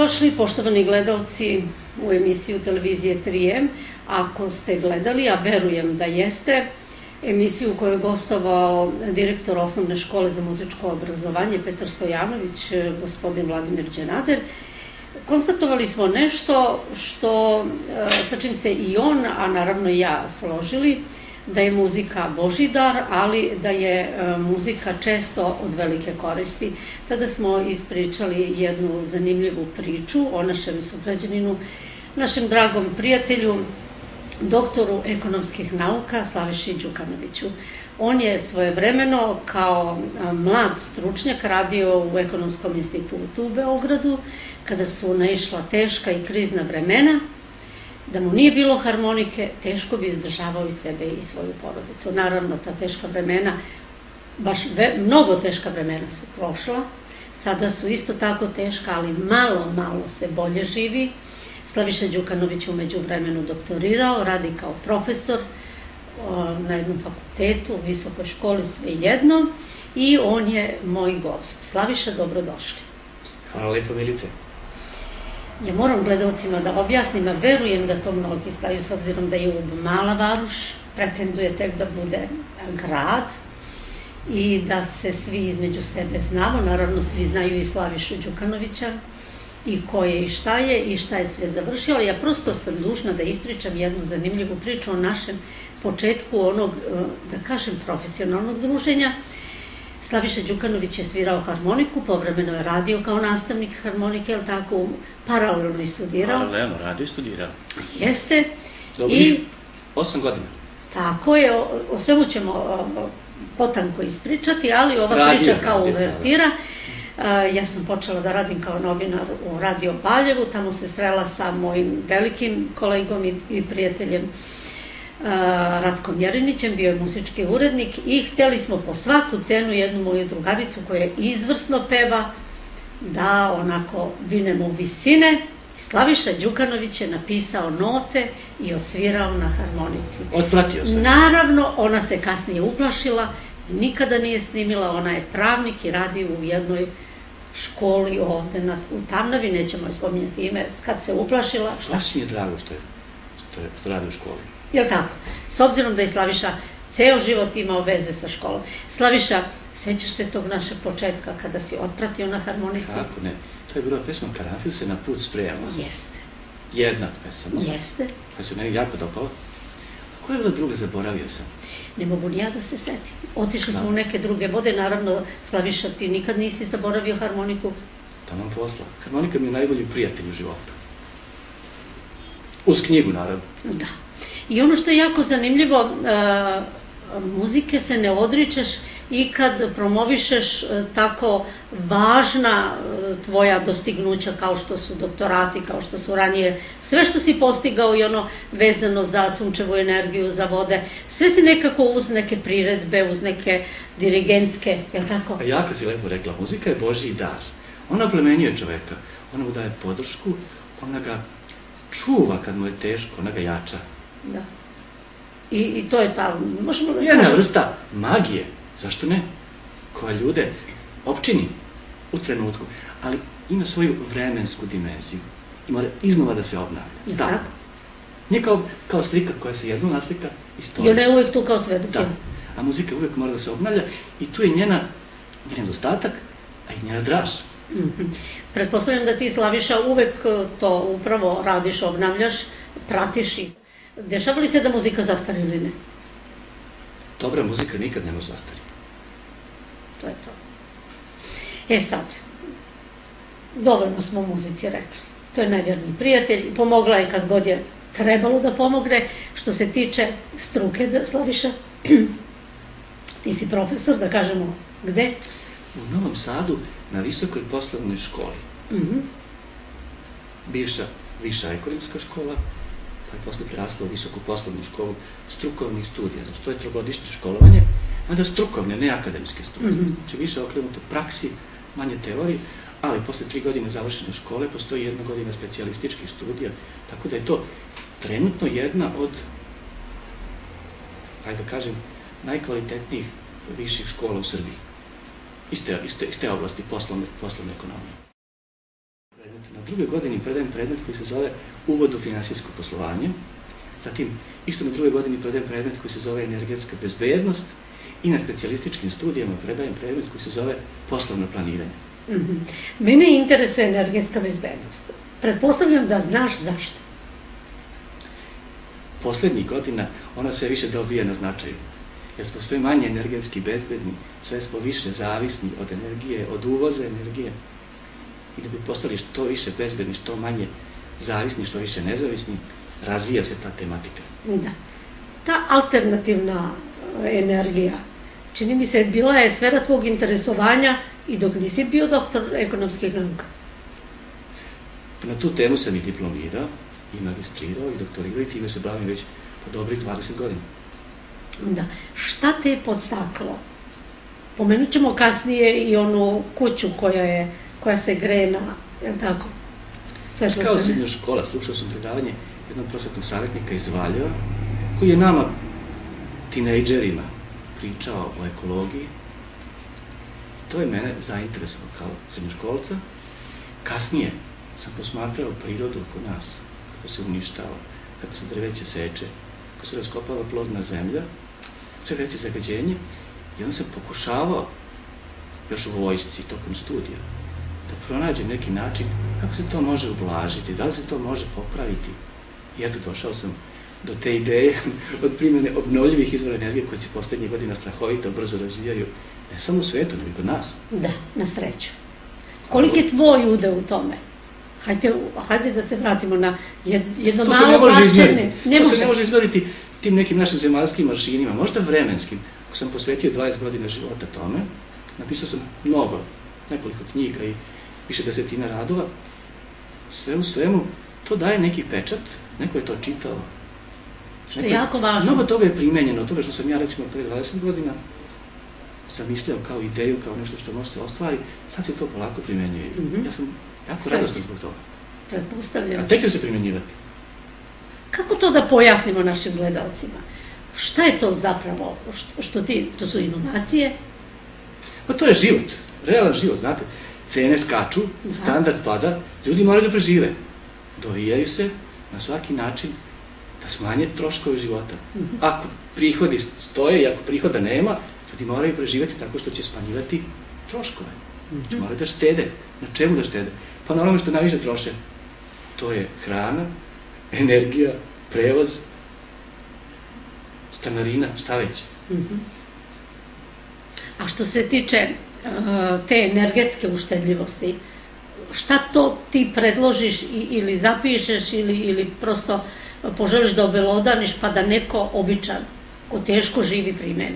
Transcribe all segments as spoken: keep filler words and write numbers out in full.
Dobrodošli, poštovani gledalci, u emisiju televizije tri em. Ako ste gledali, a verujem da jeste, emisiju u kojoj je gostovao direktor Osnovne škole za muzičko obrazovanje Petar Stojanović, gospodin Vladimir Đenader, konstatovali smo nešto što, sa čim se i on, a naravno i ja, složili, da je muzika Božji dar, ali da je muzika često od velike koristi. Tada smo ispričali jednu zanimljivu priču o našem sugrađaninu, našem dragom prijatelju, doktoru ekonomskih nauka Slaviši Đukanoviću. On je svojevremeno kao mlad stručnjak radio u Ekonomskom institutu u Beogradu, kada su naišla teška i krizna vremena. Da mu nije bilo harmonike, teško bi izdržavao i sebe i svoju porodicu. Naravno, ta teška vremena, baš mnogo teška vremena su prošla, sada su isto tako teška, ali malo, malo se bolje živi. Slaviša Đukanović je umeđu vremenu doktorirao, radi kao profesor na jednom fakultetu, u visokoj školi, svejedno, i on je moj gost. Slaviša, dobrodošli. Hvala lepo, Milice. Ja moram gledalcima da objasnim, a verujem da to mnogi znaju, s obzirom da je Ub mala varoš, pretenduje tek da bude grad i da se svi između sebe znamo. Naravno, svi znaju i Slavišu Đukanovića i ko je i šta je i šta je sve završio, ali ja prosto sam dužna da ispričam jednu zanimljivu priču o našem početku onog, da kažem, profesionalnog druženja. Slaviša Đukanović je svirao harmoniku, povremeno je radio kao nastavnik harmonike, ali tako, paralelno i studirao. Paralelno, radio i studirao. Jeste. Dobrih osam godina. Tako je, o svemu ćemo potanko ispričati, ali ova priča kao uvertira. Ja sam počela da radim kao novinar u Radio Baljevu, tamo se srela sa mojim velikim kolegom i prijateljem Ratkom Jerinićem, bio je muzički urednik i hteli smo po svaku cenu jednu moju drugaricu koja izvrsno peva da onako vinemo u visine. Slaviša Đukanović je napisao note i odsvirao na harmonici. Otpratio se. Naravno, ona se kasnije uplašila, nikada nije snimila, ona je pravnik i radi u jednoj školi ovde u Tamnavi, nećemo je spominjati ime, kad se uplašila. Baš mi je drago što radi u školi. Jel' tako? S obzirom da je Slaviša ceo život imao veze sa školom. Slaviša, sećaš se tog našeg početka kada si otpratio na harmonici? Kako ne? To je bila pesma Karanfil se na put sprema. Jeste. Jedna od pesama. Jeste. Koja se meni jako dopala. Koja je bila druga, zaboravio sam? Ne mogu ni ja da se setim. Otišli smo u neke druge vode, naravno, Slaviša, ti nikad nisi zaboravio harmoniku? Taman posla. Harmonika mi je najbolji prijatelj u životu. Uz knjigu, naravno. Da. I ono što je jako zanimljivo, muzike se ne odričeš i kad promovišeš tako važna tvoja dostignuća kao što su doktorati, kao što su ranije, sve što si postigao i ono vezano za sunčevu energiju, za vode, sve si nekako uz neke priredbe, uz neke dirigentske, je li tako? A jako si lepo rekla, muzika je Božji dar. Ona plemenjuje čoveka, ona mu daje podršku, ona ga čuva kad mu je teško, ona ga jača. Da. I to je ta, možemo da kažem... Jedna vrsta magije, zašto ne? Koja ljude opčini u trenutku, ali ima svoju vremensku dimenziju i mora iznova da se obnavlja. Stalno. Nije kao slika koja se jednom naslika i stoji. I ona je uvek tu kao svedok. Da, a muzika uvek mora da se obnavlja i tu je njena nedostatak, a i njena draž. Pretpostavljam da ti, Slaviša, uvek to upravo radiš, obnavljaš, pratiš i... Dešava li se da muzika zastari ili ne? Dobra muzika nikad ne može zastari. To je to. E sad, dovoljno smo o muzici rekli. To je najvjerniji prijatelj, pomogla je kad god je trebalo da pomogne. Što se tiče struke, Slaviša, ti si profesor, da kažemo, gde? U Novom Sadu, na Visokoj poslovnoj školi. Bivša viša ekonomska škola, pa je posle prerasla u Visoku poslovnu školu strukovnih studija, znači to je trogodišnje školovanje, mada strukovne, ne akademske studije. Znači više okrenuto praksi, manje teoriji, ali posle tri godine završene škole postoji jedna godina specijalističkih studija, tako da je to trenutno jedna od, hajde da kažem, najkvalitetnijih viših škola u Srbiji. Iz te oblasti poslovne ekonomije. drugoj godini predajem predmet koji se zove Uvod u finansijsko poslovanje. Zatim, isto na drugoj godini predajem predmet koji se zove Energetska bezbednost i na specijalističkim studijama predajem predmet koji se zove Poslovno planiranje. Mm-hmm. Mene interesuje energetska bezbednost. Pretpostavljam da znaš zašto. Poslednjih godina ona sve više dobija na značaju. Jer smo sve manje energetski bezbedni, sve smo više zavisni od energije, od uvoza energije. I da bi postali što više bezbedni, što manje zavisni, što više nezavisni, razvija se ta tematika. Da. Ta alternativna energija, čini mi se, bila je sfera tvog interesovanja i dok nisi bio doktor ekonomskih nauka. Na tu temu sam i diplomirao, i magistrirao, i doktorirao, i time se bavim već po dobrih dvadeset godina. Da. Šta te je podstaklo? Pomenut ćemo kasnije i onu kuću koja je, koja se greje na, je li tako? Kao srednja škola, slušao sam predavanje jednog prosvetnog savjetnika iz Valjeva, koji je nama, tinejdžerima, pričao o ekologiji. To je mene zainteresovalo kao srednjoškolca. Kasnije sam posmatrao prirodu oko nas, kako se uništava, kako se drveće seče, kako se raskopava plodna zemlja, sve veće zagađenje, i onda sam pokušavao, još u vojsci, tokom studija, da pronađem neki način kako se to može ublažiti, da li se to može popraviti. I eto, došao sam do te ideje od primjene obnovljivih izvora energije koji se poslednjih godina strahovito brzo razvijaju, ne samo u svetu, nego i kod nas. Da, na sreću. Koliki je tvoj udeo u tome? Hajde, hajde da se vratimo na jedno malo parčevne. To se ne može izmeriti tim nekim našim zemaljskim maršinima, možda vremenskim. Ako sam posvetio dvadeset godina života tome, napisao sam mnogo, nekoliko knjiga i više desetina radova, sve u svemu, to daje neki pečat, neko je to čitao. Što je jako važno. Mnogo toga je primenjeno, toga što sam ja recimo pre dvadeset godina zamišljao kao ideju, kao nešto što može se ostvari, sad se to polako primenjuje. Ja sam jako radostan zbog toga. Pretpostavljam. A tek će se primenjivati. Kako to da pojasnimo našim gledalcima? Šta je to zapravo? Što ti, to su inovacije? Pa to je život, realan život, znate. Cene skaču, standard pada, ljudi moraju da prežive. Dovijaju se na svaki način da smanje troškove života. Ako prihodi stoje i ako prihoda nema, ljudi moraju preživeti tako što će smanjivati troškove. Znači moraju da štede. Na čemu da štede? Pa na onome što najviše troše. To je hrana, energija, prevoz, stanarina, šta već. A što se tiče te energetske uštedljivosti, šta to ti predložiš ili zapišeš ili prosto poželiš da obelodaniš pa da neko običan ko teško živi primeni?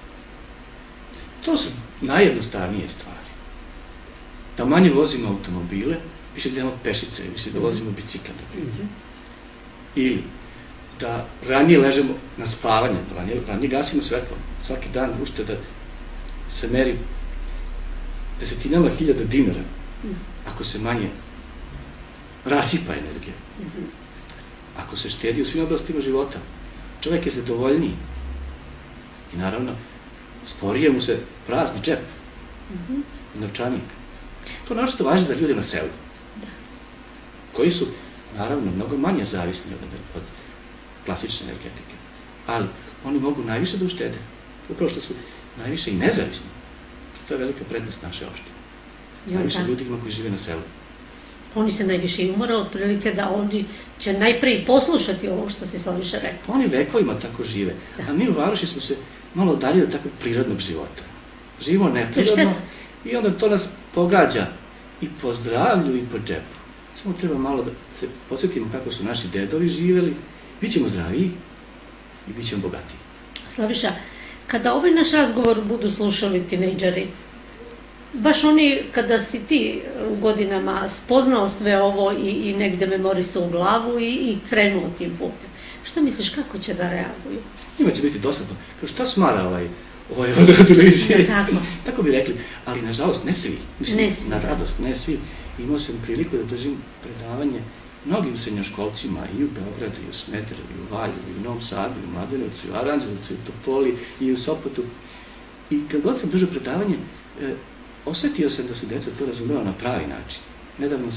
To su najjednostavnije stvari. Da manje vozimo automobile, više da imamo pešice, više da vozimo bicikla. Ili da ranije ležemo na spavanje, da ranije gasimo svetlo. Svaki dan ušteda se meri desetinama hiljada dinara ako se manje rasipa energija. Ako se štedi u svim oblastima života, čovjek je zadovoljniji. I naravno, sporije mu se prazni džep i novčanik. To našto važi za ljude na selu, koji su, naravno, mnogo manje zavisni od klasične energetike. Ali oni mogu najviše da uštede, upravo što su najviše i nezavisni. To je velika prednost naše opštine. Najviše ljudi ima koji žive na selu. Oni se najviše i umore, otprilike da oni će najprije poslušati ovo što si Slaviša rekao. Oni vekovima tako žive, a mi u Varoši smo se malo udaljili od takvog prirodnog života. Živimo neprirodno i onda to nas pogađa i po zdravlju i po džepu. Samo treba malo da se podsjetimo kako su naši dedovi živeli, bit ćemo zdraviji i bit ćemo bogatiji. Slaviša, kada ovaj naš razgovor budu slušali tinejdžeri, baš oni kada si ti u godinama spoznao sve ovo i negde memorisao u glavu i krenuo tim putem, šta misliš kako će da reaguju? Njima će biti dosadno. Kao šta smara ovaj od televizije? Tako bi rekli, ali nažalost ne svi. Na radost, ne svi. Imao sam priliku da držim predavanje mnogim srednjoškolcima i u Beogradu, i u Smederevu, i u Valjevu, i u Novom Sadu, i u Mladenovcu, i u Aranđelovcu, i u Topoli, i u Sopotu. I kad god sam držao predavanje, osetio sam da su deca to razumela na pravi način. Nedavno sam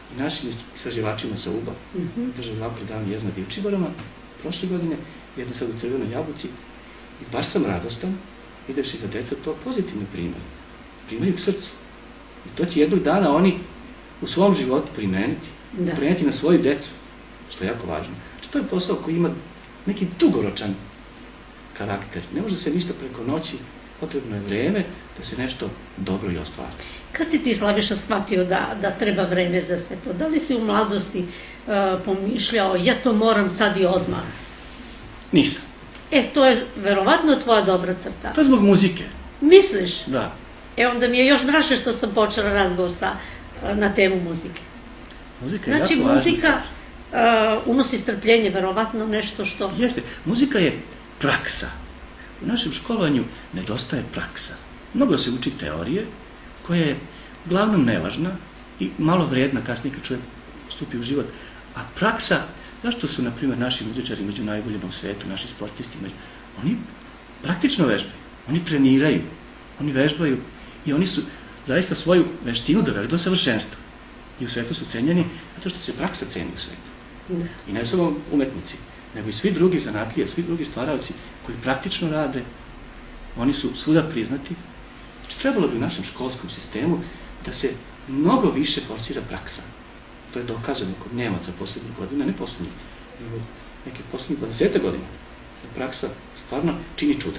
i našim istraživačima sa U B A. Držao dva predavanja, jedno na Divčibarama prošle godine, jedno sad u Crvenoj Jabuci. I baš sam radostan, videvši da deca to pozitivno primaju. Primaju k srcu. I to će jednog dana oni u svom životu primeniti. Primeniti na svoju decu, što je jako važno. Znači, to je posao koji ima neki dugoročan karakter. Ne može se ništa preko noći, potrebno je vreme da se nešto dobro i ostvari. Kad si ti, Slaviša, shvatio da treba vreme za sve to? Da li si u mladosti pomišljao, ja to moram sad i odmah? Nisam. E, to je verovatno tvoja dobra crta. To je zbog muzike. Misliš? Da. E, onda mi je još draže što sam počela razgovor na temu muzike. Muzika je jako važna stvar. Znači, muzika unosi strpljenje, verovatno nešto što... Jeste. Muzika je praksa. U našem školovanju nedostaje praksa. Mnogo se uči teorije, koja je uglavnom nevažna i malo vrijedna kasnije kad čovjek stupi u život. A praksa, zašto su, na primjer, naši muzičari među najboljima u svetu, naši sportisti, oni praktično vežbaju, oni treniraju, oni vežbaju i oni su zaista svoju veštinu doveli do savršenstva. I u svetu su cenjeni, zato što se praksa ceni u svetu. I ne samo umetnici, nego i svi drugi zanatlije, svi drugi stvaravci koji praktično rade, oni su svuda priznati. Znači, trebalo bi u našem školskom sistemu da se mnogo više forsira praksa. To je dokazano kod Nemaca poslednjih godina, ne poslednjih, nego neke poslednjih dvadeset godina. Praksa stvarno čini čuda.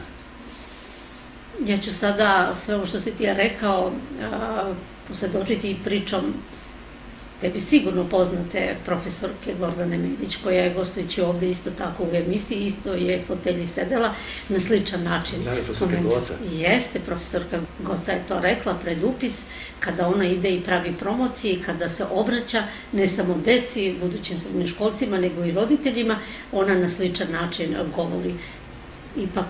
Ja ću sada sve ovo što si ti rekao posvedočiti i pričom tebi sigurno poznate profesorke Gordane Medić, koja je gostujući ovde isto tako u emisiji, isto je fotelji sedela na sličan način. Da, je profesorka Goca. Jeste, profesorka Goca je to rekla pred upis, kada ona ide i pravi promocije i kada se obraća ne samo deci, budućim srednjoškolcima, nego i roditeljima, ona na sličan način govori. Ipak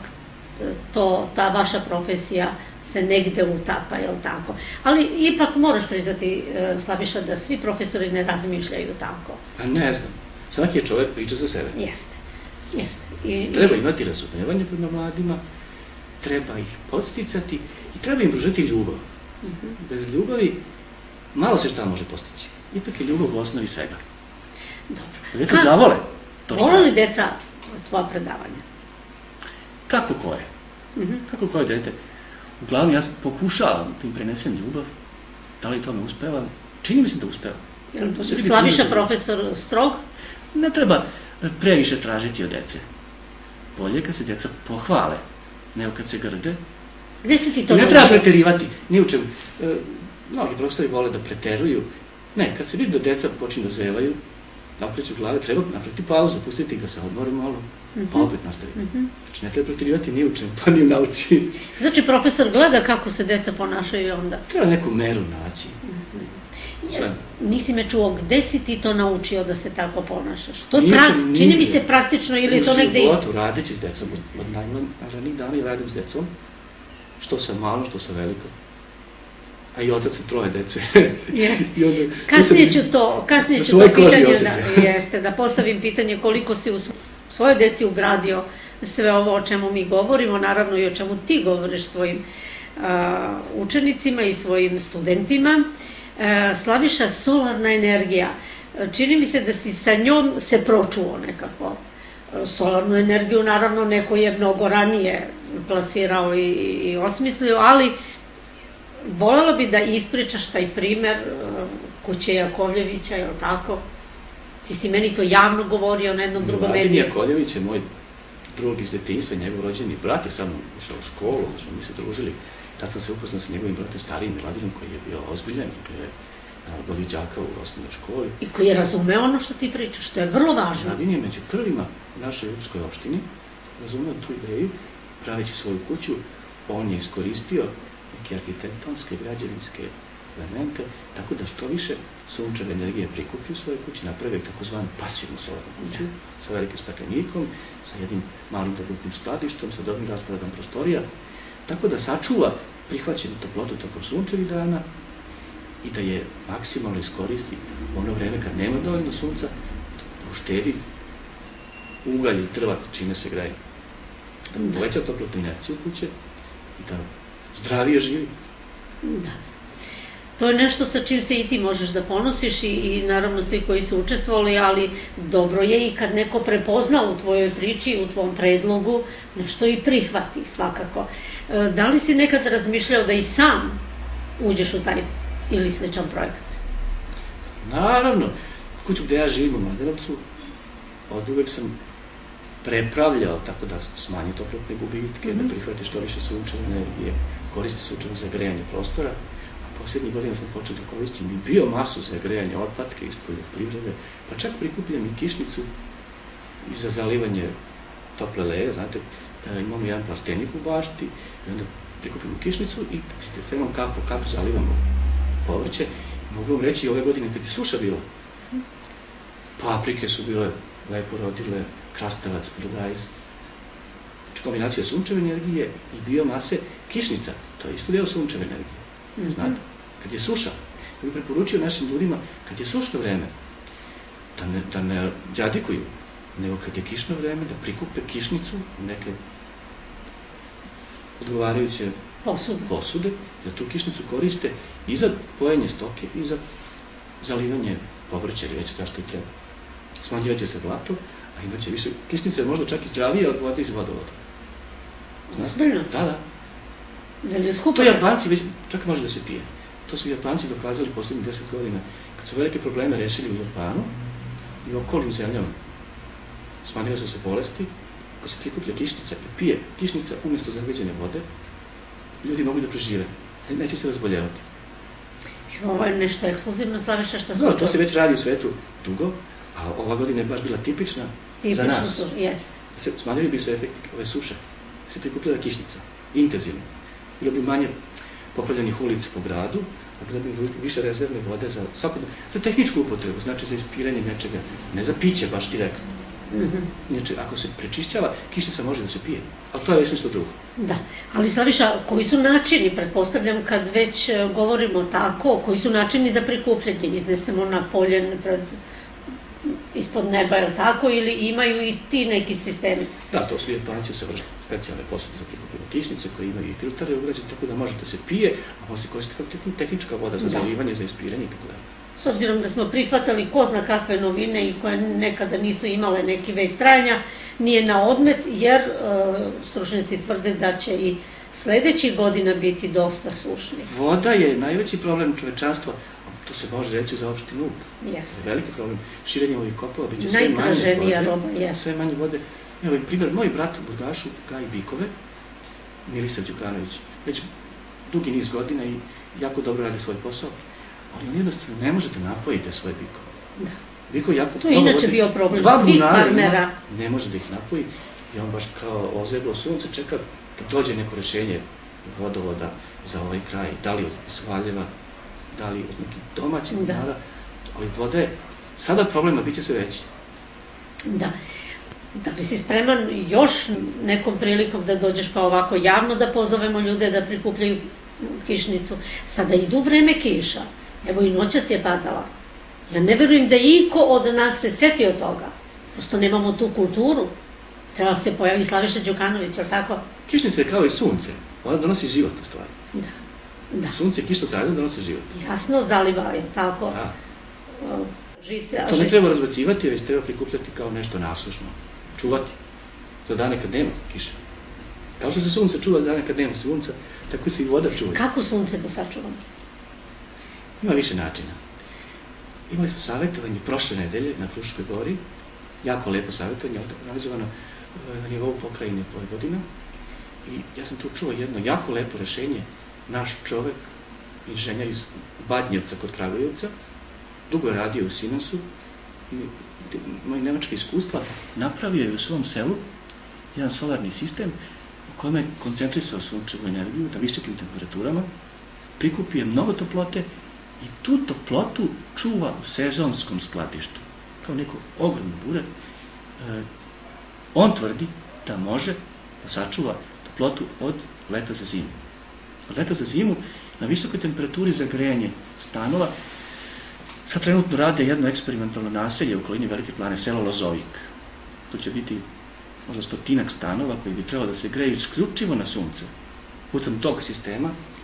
ta vaša profesija se negde utapa, je li tako? Ali ipak moraš priznati, Slaviša, da svi profesori ne razmišljaju tako. Pa ne znam. Svaki je čovjek priča za sebe. Jeste, jeste. Treba imati razumevanje prema mladima, treba ih podsticati i treba im pružiti ljubav. Bez ljubavi malo se šta može postići. Ipak je ljubav u osnovi svega. Dobro. Da djeca zavole to što radi. Vole li djeca tvoja predavanja? Kako koje? Kako koje dete? Uglavnom, ja pokušavam da im prenesem ljubav, da li to me uspeva? Čini mi se da uspeva. Slaviša profesor strog? Ne treba previše tražiti od dece. Bolje kad se djeca pohvale, nego kad se grde. Gde si ti to naučio? Ne treba preterivati, ni u čemu. Mnogi profesori vole da preteruju. Ne, kad se vidi da deca počinu da zevaju, napreću glave, treba napraviti pauzu, pustiti ih da se odmore malo, pa opet nastaviti. Znači, ne treba preterivati ni u čemu, pa ni u nauci. Znači, profesor gleda kako se deca ponašaju onda? Treba neku meru naći. Nisi me čuo, gde si ti to naučio da se tako ponašaš? Čini mi se praktično ili je to negde isto? U životu, radeći s decom, od najranijih dana i radim s decom, što sam malo, što sam veliko. A i otac sam troje dece. Kasnije ću to, kasnije ću to pitanje, jeste, da postavim pitanje koliko si u svojoj deci ugradio sve ovo o čemu mi govorimo, naravno i o čemu ti govoriš svojim učenicima i svojim studentima. Slaviša, solarna energija, čini mi se da si sa njom se pročuo nekako. Solarnu energiju, naravno, neko je mnogo ranije plasirao i osmislio, ali voljela bi da ispričaš taj primer kuće Jakovljevića, je li tako? Ti si meni to javno govorio na jednom drugom mediju. Mladen Jakovljević je moj drug iz detinjstva, njegov rođeni brat je sa mnom ušao u školu, mi se družili. Tad sam se upoznao sa njegovim bratom starijim Miladinom, koji je bio ozbiljan i bio je bolji đaka u osnovnoj školi. I koji je razumeo ono što ti pričaš, što je vrlo važno. Miladin je među prvima u našoj Ljubskoj opštini razumeo tu ideju, praveći svoju kuću, on je iskoristio neke arhitektonske, građevinske elemente, tako da što više sunčeve energije prikupi u svojoj kući, napravi takozvanu pasivnu solarnu kuću sa velikim staklenikom, sa jednim malim dogutnim skladištom, sa dobrim rasporedom prostorija, tako da sačuva prihvaćenu toplotu tokom sunčevih dana i da je maksimalno iskoristi u ono vreme kad nema dovoljno sunca, da uštedi ugalj i drva čime se greje. Da poveća toplotnu inerciju kuće i da zdravije živi. Da. To je nešto sa čim se i ti možeš da ponosiš i, i naravno svi koji su učestvovali, ali dobro je i kad neko prepozna u tvojoj priči, u tvom predlogu, nešto i prihvati svakako. E, da li si nekad razmišljao da i sam uđeš u taj ili sličan projekat? Naravno, u kuću gde ja živim u Mladenovcu, od uvek sam prepravljao tako da smanji toplotne gubitke, da prihvati što više sunčeve energije, koristi sunčevo za grejanje prostora. Posljednjih godina sam počeo da koristim i biomasu za grejanje otpadke iz poljoprivrede, pa čak prikupljam i kišnicu i za zalivanje tople leje, znate, imamo jedan plastenik u bašti i onda prikupimo kišnicu i sistemom kap po kap zalivamo povrće. Mogu vam reći i ove godine kad je suša bila, paprike su bile lepo rodile, krastavac, paradajz, znači kombinacija sunčeve energije i biomase, kišnica, to je isto deo sunčeve energije, znate, kad je suša. Ja bih preporučio našim ljudima, kad je sušno vreme, da ne, da ne jadikuju, nego kad je kišno vreme, da prikupe kišnicu u neke odgovarajuće Posude. posude, da tu kišnicu koriste i za pojenje stoke i za zalivanje povrća, ili već zašto i treba. Smanjivaće se blato, a imaće više, kišnica je možda čak i zdravija od vode iz vodovoda. Ozbiljno? Da, da. Za ljudsku To Japanci već, čak može da se pije. To su Japanci dokazali poslednjih deset godina. Kad su velike probleme rešili u Japanu i okolnim zemljama, smanjile su se bolesti, ako se prikuplja kišnica i pije kišnica umjesto zagađene vode, ljudi mogu da prežive, neće se razboljevati. Ovo je nešto ekskluzivno, Slaviša, što smo... No, to se već radi u svetu dugo, a ova godina je baš bila tipična, tipična za nas. Tipično, jest. Smanjili bi se efekt ove suše, da se prikupljala kišnica, intenzivno. Bilo bi manje poplavljenih ulica po gradu, a bilo bi više rezervne vode za svakodnevnu, za tehničku upotrebu, znači za ispiranje nečega, ne za piće baš direktno. Inače, ako se prečišćava, kišnica može da se pije, ali to je već nešto drugo. Da, ali Slaviša, koji su načini, pretpostavljam kad već govorimo tako, koji su načini za prikupljanje, iznesemo na polje pred, ispod neba, je li tako, ili imaju i ti neki sistemi? Da, to su Japanci usavršili specijalne posude za prikupljanje kišnice koje imaju i filtare ugrađene, tako da može da se pije, a može se koristiti kao tehnička voda za zalivanje, za ispiranje i tako dalje. S obzirom da smo prihvatali ko zna kakve novine i koje nekada nisu imale neki vek trajanja, nije na odmet, jer e, stručnjaci tvrde da će i sledećih godina biti dosta sušni. Voda je najveći problem čovečanstva, to se može reći za opšti Ub. Jeste. Veliki problem. Širenje ovih kopova biće sve manje vode. Najtraženija roba, jeste. Sve manje vode. Evo, primjer, moj brat u Burgašu gaji bikove, Milisav Đukanović, već dugi niz godina i jako dobro radi svoj posao. Ali on jednostavno ne može da napojite svoje bikove. Da. Bikovi jako... To je inače bio problem svih farmera. Ne može da ih napoji i on baš kao ozeblo sunce čeka da dođe neko rešenje vodovoda za ovaj kraj, da li od Svaljeva, da li od nekih domaćih bunara, ali voda je sada problema, bit će sve veći. Da. Da li si spreman još nekom prilikom da dođeš pa ovako javno da pozovemo ljude da prikupljaju kišnicu? Sada idu vreme kiša. Evo i noćas je padala. Ja ne verujem da iko od nas se setio toga. Prosto nemamo tu kulturu. Treba se pojavi Slaviša Đukanović, ali tako? Kišnica je kao i sunce. Ona donosi život u stvari. Da. Da. Sunce i kiša zajedno donose život. Jasno, zaliva je tako. Da. Žice, to ne treba razbacivati, već treba prikupljati kao nešto nasušno. Čuvati. Za dane kad nema kiše. Kao što se sunce čuva za dane kad nema sunca, tako se i voda čuva. Kako sunce da sačuvamo? Ima više načina. Imali smo savjetovanje prošle nedelje na Fruškoj gori, jako lepo savjetovanje, organizovano na nivou pokrajine Vojvodina. I ja sam tu čuo jedno jako lepo rešenje. Naš čovek, inženjer iz Badnjevca kod Kragujevca, dugo je radio u Simensu i moje nemačke iskustva, napravio je u svom selu jedan solarni sistem u kome je koncentrisao sunčevu energiju na visokim temperaturama, prikupio mnogo toplote i tu toplotu čuva u sezonskom skladištu, kao neko ogromno bure. E, on tvrdi da može da sačuva toplotu od leta za zimu. Od leta za zimu na visokoj temperaturi za grejanje stanova sad trenutno rade jedno eksperimentalno naselje u okolini Velike Plane, selo Lozovik. To će biti možda stotinak stanova koji bi trebalo da se greju isključivo na sunce. Putem tog sistema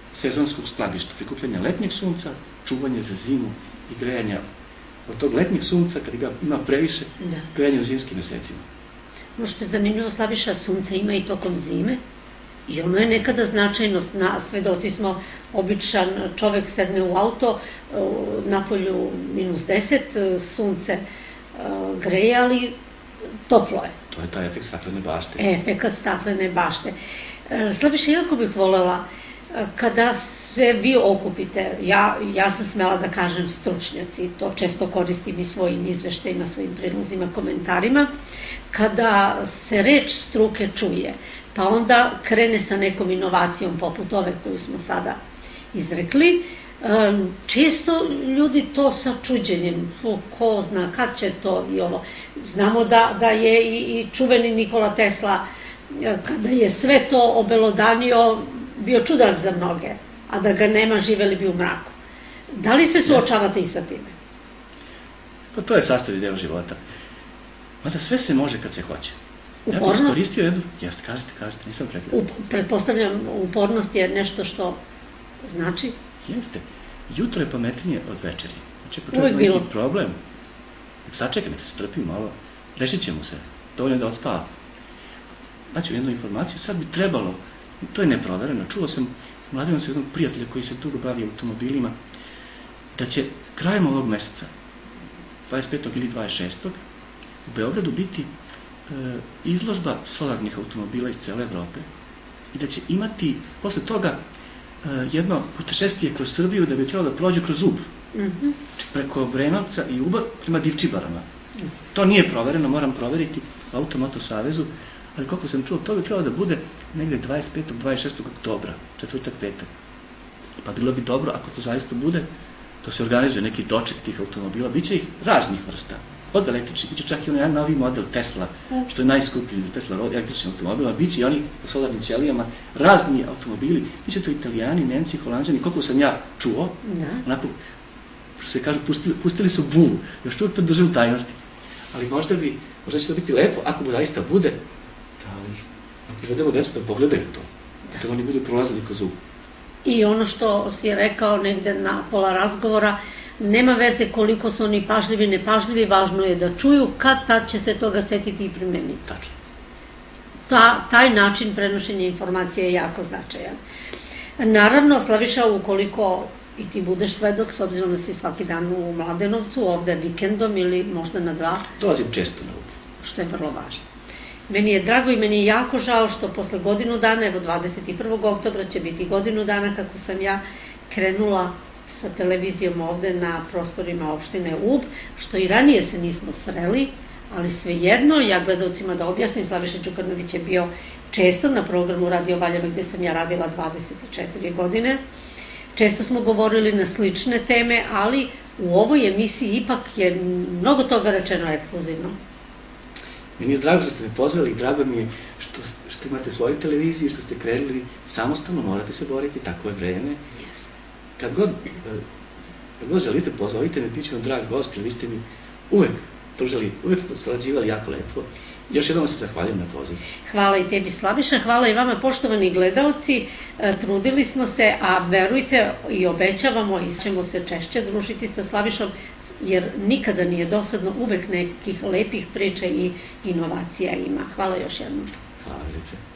sezonskog skladišta, prikupljanja letnjeg sunca, čuvanje za zimu i grejanja od tog letnjeg sunca, kad ga ima previše, grejanje u zimskim mesecima. Možete zanimljivo, Slaviša, sunce ima i tokom zime i ono je nekada značajno, svedoci smo, običan čovek sedne u auto, napolju minus deset, sunce greje, ali toplo je. To je taj efekt staklene bašte. Efekt staklene bašte. Slaviša, jako bih volela, kada se vi okupite, ja sam smela da kažem stručnjaci, to često koristim i svojim izveštajima, svojim prilozima, komentarima, kada se reč struke čuje, pa onda krene sa nekom inovacijom poput ove koju smo sada izrekli, često ljudi to sa čuđenjem, ko zna kad će to i ovo. Znamo da je i čuveni Nikola Tesla, kada je sve to obelodanio, bio čudak za mnoge, a da ga nema, živeli bi u mraku. Da li se suočavate i sa time? Pa to je sastavni deo života. Mada sve se može kad se hoće. Upornost? Ja bih iskoristio jednu... Jeste, kažete, kažete, nisam prekidao. Pretpostavljam, upornost je nešto što znači? Jeste. Jutro je pametnije od večeri. Znači, ako čovjek ima neki problem, nek sačeka, nek se strpi malo, rešit će mu se. Dovoljno da odspava. Znači, jednu informaciju, sad bi trebalo, to je neprovereno, čuo sam mladenog jednog prijatelja koji se dugo bavi automobilima, da će krajem ovog meseca, dvadeset petog ili dvadeset šestog u Beogradu biti izložba solarnih automobila iz cele Evrope i da će imati posle toga jedno putešestvije kroz Srbiju da bi trebalo da prođu kroz Ub, preko Obrenovca i Uba prema Divčibarama. To nije provereno, moram proveriti u Automoto savezu, ali koliko sam čuo, to bi trebalo da bude negde dvadeset petog do dvadeset šestog oktobra, četvrtak, petak. Pa bilo bi dobro, ako to zaista bude, to se organizuje neki doček tih automobila, bit će ih raznih vrsta, od električnih, bit će čak i onaj novi model Tesla, što je najskuplji Tesla električni automobil, a bit će i oni sa solarnim ćelijama, razni automobili, bit će to Italijani, Nemci, Holanđani, koliko sam ja čuo, onako, što se kaže, pustili su buvu, još uvijek to drže u tajnosti. Ali možda bi, možda će to biti lepo, ako bu zaista bude, da izvedemo decu da pogledaju to, da oni budu prolazili kroz Ub. I ono što si rekao negde na pola razgovora, nema veze koliko su oni pažljivi, nepažljivi, važno je da čuju kad tad će se toga setiti i primeniti. Tačno. Taj način prenošenja informacije je jako značajan. Naravno, Slaviša, ukoliko i ti budeš svedok, s obzirom da si svaki dan u Mladenovcu, ovde vikendom ili možda na dva. Dolazim često na Ub. Što je vrlo važno. Meni je drago i meni je jako žao što posle godinu dana, evo dvadeset prvog oktobra će biti godinu dana kako sam ja krenula sa televizijom ovde na prostorima opštine Ub, što i ranije se nismo sreli, ali svejedno, ja gledalcima da objasnim, Slaviša Đukanović je bio često na programu Radio Valjeva gde sam ja radila dvadeset četiri godine. Često smo govorili na slične teme, ali u ovoj emisiji ipak je mnogo toga rečeno ekskluzivno. Meni je drago što ste me pozvali i drago mi je što imate svoju televiziju, što ste krenuli samostalno, morate se boriti, tako je vreme. Kad god želite, pozovite me, bit ću vam drag gost, jer vi ste mi uvek držali, uvek ste sarađivali jako lepo. Još jednom se zahvaljujem na pozivu. Hvala i tebi, Slaviša, hvala i vama, poštovani gledalci. Trudili smo se, a verujte i obećavamo i ćemo se češće družiti sa Slavišom, jer nikada nije dosadno, uvek nekih lepih priča i inovacija ima. Hvala još jednom. Hvala, Milice.